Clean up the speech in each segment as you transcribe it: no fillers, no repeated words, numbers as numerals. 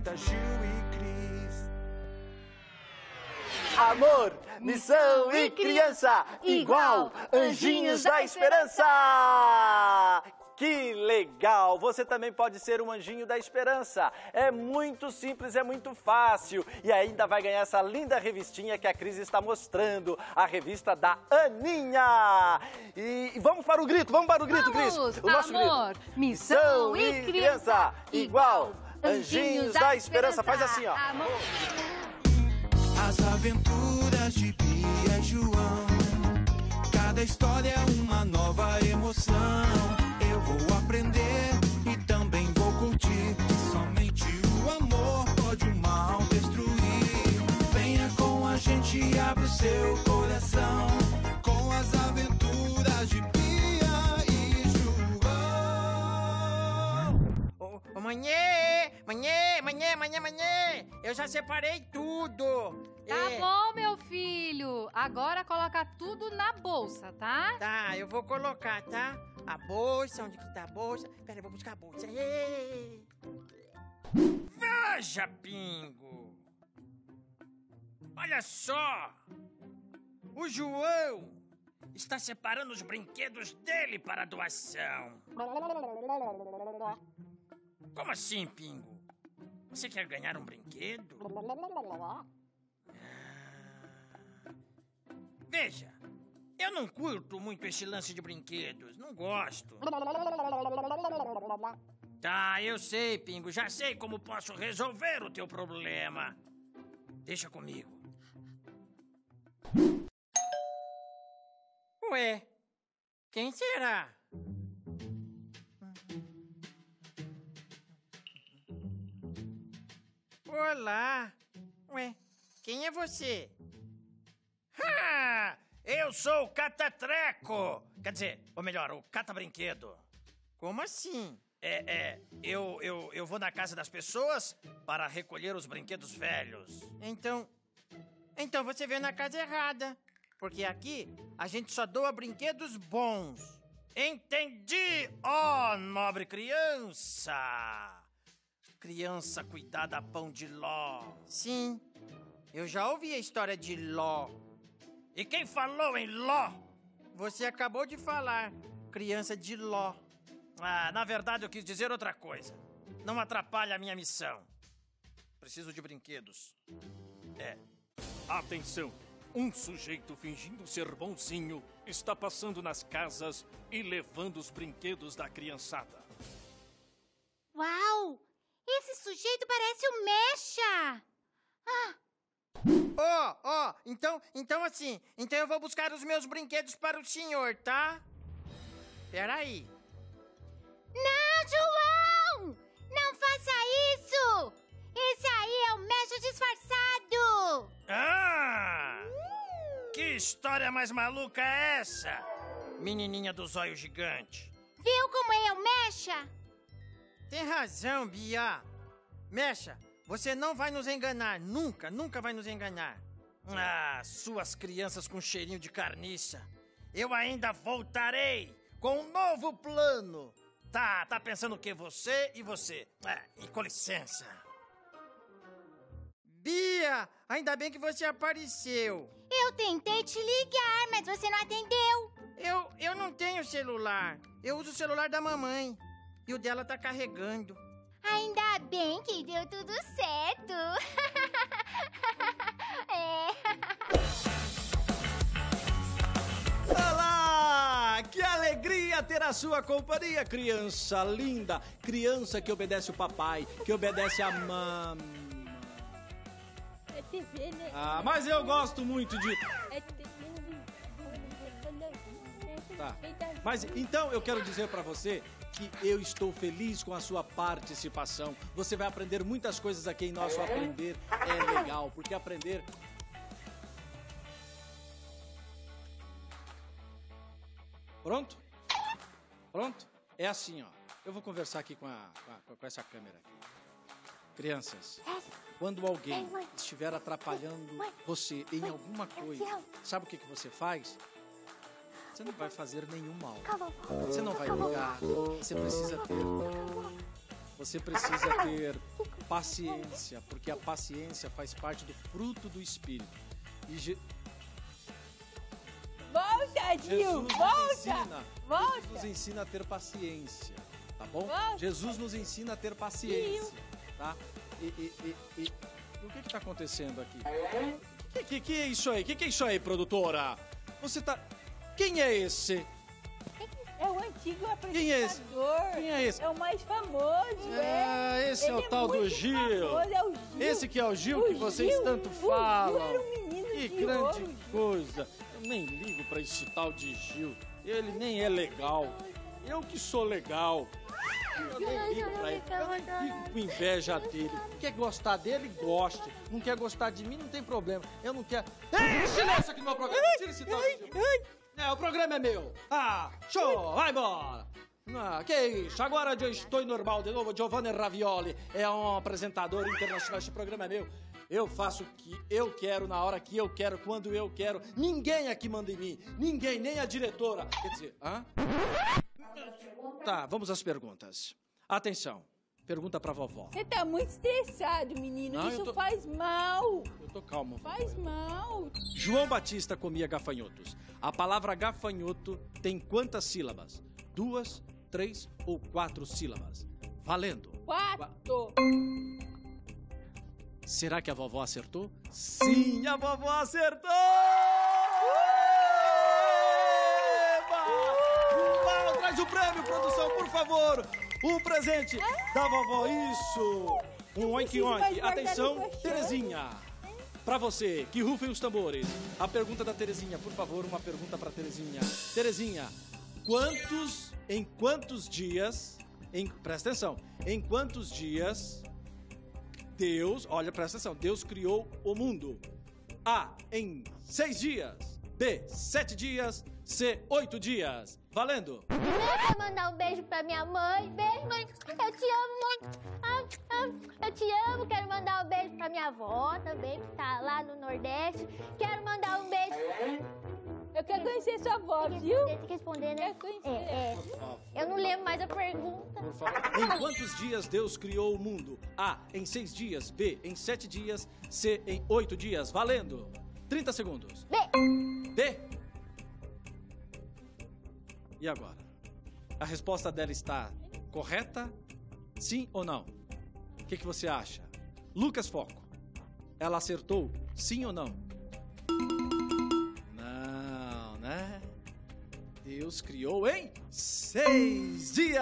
Rita, Gil e Cris. Amor, missão e criança, igual anjinhos da esperança! Que legal! Você também pode ser um anjinho da esperança. É muito simples, é muito fácil. E ainda vai ganhar essa linda revistinha que a Cris está mostrando. A revista da Aninha. E vamos para o grito, Cris. O nosso amor, grito. missão e criança, igual anjinhos da esperança. Faz assim, ó. Amor. As aventuras de Bia e João. Cada história é uma nova emoção. Eu vou aprender e também vou curtir. Somente o amor pode o mal destruir. Venha com a gente e abre o seu coração. Com as aventuras de Bia e João. Manhã, eu já separei tudo. Tá bom, meu filho. Agora coloca tudo na bolsa, tá? Tá, eu vou colocar, tá? A bolsa, onde que tá a bolsa? Pera, eu vou buscar a bolsa. Veja, Pingo. Olha só. O João está separando os brinquedos dele para doação. Como assim, Pingo? Você quer ganhar um brinquedo? Veja, eu não curto muito esse lance de brinquedos. Não gosto. Tá, eu sei, Pingo. Já sei como posso resolver o teu problema. Deixa comigo. Ué, quem será? Olá. Ué, quem é você? Eu sou o Catatreco. Quer dizer, ou melhor, o Cata-Brinquedo. Como assim? Eu vou na casa das pessoas para recolher os brinquedos velhos. Então você veio na casa errada. Porque aqui a gente só doa brinquedos bons. Entendi, ó nobre criança. Criança cuidada a pão de ló. Sim, eu já ouvi a história de Ló. E quem falou em Ló? Você acabou de falar, criança de Ló. Na verdade eu quis dizer outra coisa. Não atrapalhe a minha missão. Preciso de brinquedos. Atenção! Um sujeito fingindo ser bonzinho está passando nas casas e levando os brinquedos da criançada. Uau! Esse sujeito parece o Mecha! Então eu vou buscar os meus brinquedos para o senhor, tá? Peraí. Não, João! Não faça isso! Esse aí é o Mecha disfarçado! Que história mais maluca é essa? Menininha do zóio gigante. Viu como é o Mecha? Tem razão, Bia. Mecha, você não vai nos enganar. Nunca vai nos enganar. Suas crianças com cheirinho de carniça. Eu ainda voltarei com um novo plano. Tá pensando o quê? Você e você. E com licença. Bia, ainda bem que você apareceu. Eu tentei te ligar, mas você não atendeu. Eu não tenho celular. Eu uso o celular da mamãe. E o dela tá carregando. Ainda bem que deu tudo certo. Olá! Que alegria ter a sua companhia, criança linda. Criança que obedece o papai, que obedece a mamãe. Mas eu gosto muito de... Tá. Mas então eu quero dizer pra você que eu estou feliz com a sua participação. Você vai aprender muitas coisas aqui em Nosso Aprender é Legal, porque aprender... Pronto? Pronto? É assim, ó. Eu vou conversar aqui com essa câmera aqui. Crianças, quando alguém estiver atrapalhando você em alguma coisa, sabe o que você faz? Você não vai fazer nenhum mal. Você não vai ligar. Você precisa ter... Você precisa ter paciência, porque a paciência faz parte do fruto do Espírito. E Volta, tio! Jesus Volta! nos ensina a ter paciência, tá bom? Volta. Jesus nos ensina a ter paciência, tá? E o que está acontecendo aqui? Que é isso aí? Que é isso aí, produtora? Você tá... Quem é esse? É o antigo apresentador. Quem é esse? Quem é esse? É o mais famoso, Esse é Ele o tal do muito Gil. famoso, é o Gil. Esse que é o Gil que vocês Gil, tanto o falam. Gil era um menino Que de grande ouro, Gil. coisa. Eu nem ligo pra esse tal de Gil. Ele nem é legal. Eu que sou legal. Eu nem ligo pra ele. Eu nem fico com inveja dele. Quer gostar dele, goste. Não quer gostar de mim, não tem problema. Eu não quero... Ei, silêncio aqui no meu programa. Tira esse tal de Gil. O programa é meu. Show, vai embora. Que isso? Agora eu estou normal de novo. Giovanni Ravioli é um apresentador internacional. Este programa é meu. Eu faço o que eu quero, na hora que eu quero, quando eu quero. Ninguém aqui manda em mim. Ninguém, nem a diretora. Quer dizer, Tá, vamos às perguntas. Atenção. Pergunta pra vovó. Você tá muito estressado, menino. Não, Isso faz mal. Eu tô calmo. Faz mal. João Batista comia gafanhotos. A palavra gafanhoto tem quantas sílabas? 2, 3 ou 4 sílabas? Valendo. 4. Será que a vovó acertou? Sim, a vovó acertou! Eba! Traz o prêmio, produção, por favor! O presente da vovó, isso! Um oink-oink. Atenção, Terezinha. Pra você, que rufem os tambores. A pergunta da Terezinha, por favor, uma pergunta pra Terezinha. Terezinha, em quantos dias, presta atenção, em quantos dias Deus, olha, presta atenção, Deus criou o mundo? A, em 6 dias. B, 7 dias. C, 8 dias. Valendo! Primeiro eu quero mandar um beijo pra minha mãe. Beijo, mãe. Eu te amo muito. Eu te amo. Quero mandar um beijo pra minha avó também, que tá lá no Nordeste. Quero mandar um beijo. Eu quero conhecer sua avó, viu? Tem que responder, né? Quero conhecer. Eu não lembro mais a pergunta. Por favor. Em quantos dias Deus criou o mundo? A, em 6 dias. B, em 7 dias. C, em 8 dias. Valendo! 30 segundos. B. B. E agora? A resposta dela está correta? Sim ou não? O que você acha? Lucas Foco. Ela acertou? Sim ou não? Não, né? Deus criou em 6 dias!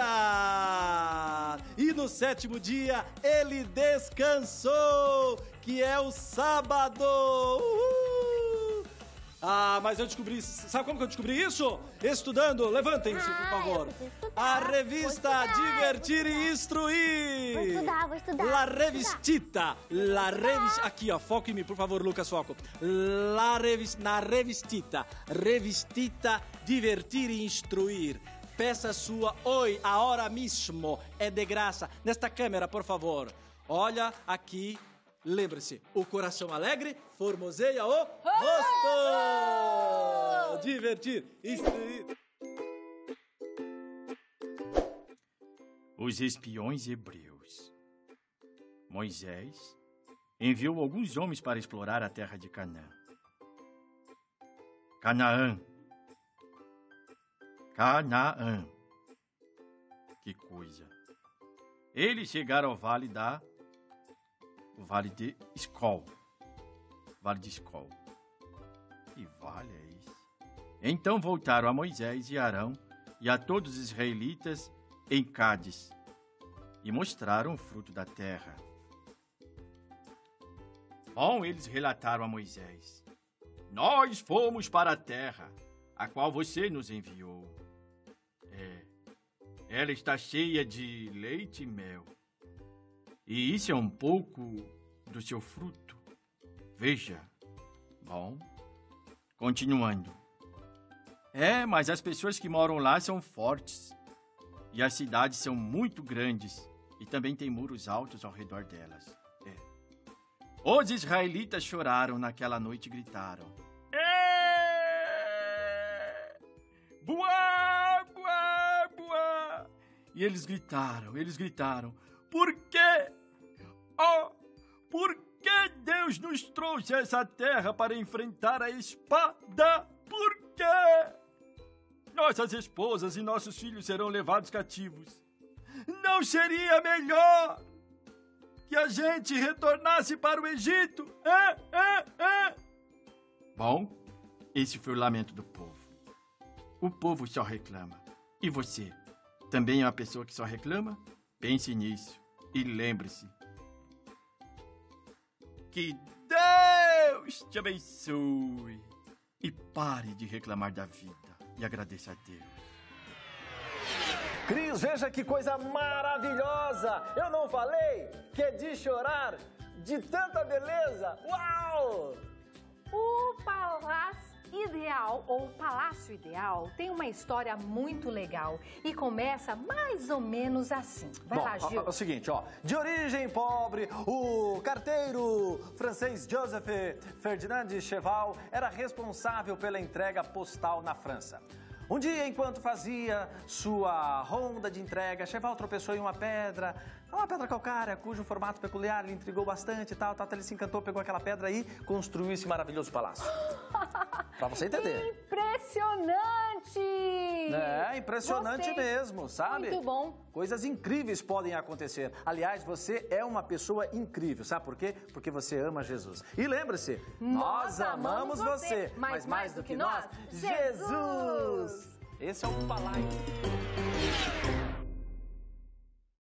E no 7º dia, ele descansou, que é o sábado! Uhul! Mas eu descobri... Sabe como que eu descobri isso? Estudando. Levantem-se, por favor. A revista Divertir e Instruir. Vou estudar. La Revistita. Aqui, ó. Foco em mim, por favor, Lucas, foco. Na revistita. Revistita Divertir e Instruir. Peça sua hoje, agora mesmo. É de graça. Nesta câmera, por favor. Olha aqui. Lembre-se, o coração alegre formoseia o rosto! Divertir, instruir. Os espiões hebreus. Moisés enviou alguns homens para explorar a terra de Canaã. Canaã. Que coisa. Eles chegaram ao vale de Escol. Vale de Escol. Que vale é esse? Então voltaram a Moisés e Arão e a todos os israelitas em Cádiz e mostraram o fruto da terra. Bom, eles relataram a Moisés: nós fomos para a terra, a qual você nos enviou. Ela está cheia de leite e mel. E isso é um pouco do seu fruto. Veja. Bom, continuando. Mas as pessoas que moram lá são fortes. E as cidades são muito grandes. E também tem muros altos ao redor delas. Os israelitas choraram naquela noite e gritaram: Buá, buá, buá. E eles gritaram: Por quê? Oh, por que Deus nos trouxe a essa terra para enfrentar a espada? Por quê? Nossas esposas e nossos filhos serão levados cativos. Não seria melhor que a gente retornasse para o Egito? Bom, esse foi o lamento do povo. O povo só reclama. E você, também é uma pessoa que só reclama? Pense nisso e lembre-se. Que Deus te abençoe. E pare de reclamar da vida e agradeça a Deus. Cris, veja que coisa maravilhosa! Eu não falei que é de chorar de tanta beleza? Uau! O Palácio Ideal, ou Palácio Ideal, tem uma história muito legal e começa mais ou menos assim. Vai lá, Gil. É o seguinte, ó. De origem pobre, o carteiro francês Joseph Ferdinand Cheval era responsável pela entrega postal na França. Um dia, enquanto fazia sua ronda de entrega, Cheval tropeçou em uma pedra calcária, cujo formato peculiar lhe intrigou bastante e tal. Ele se encantou, pegou aquela pedra e construiu esse maravilhoso palácio. Pra você entender. Impressionante! É, impressionante Gostei. mesmo, sabe? Muito bom. Coisas incríveis podem acontecer. Aliás, você é uma pessoa incrível, sabe por quê? Porque você ama Jesus. E lembre-se, nós amamos você, mas mais do que nós, Jesus! Esse é o Palácio.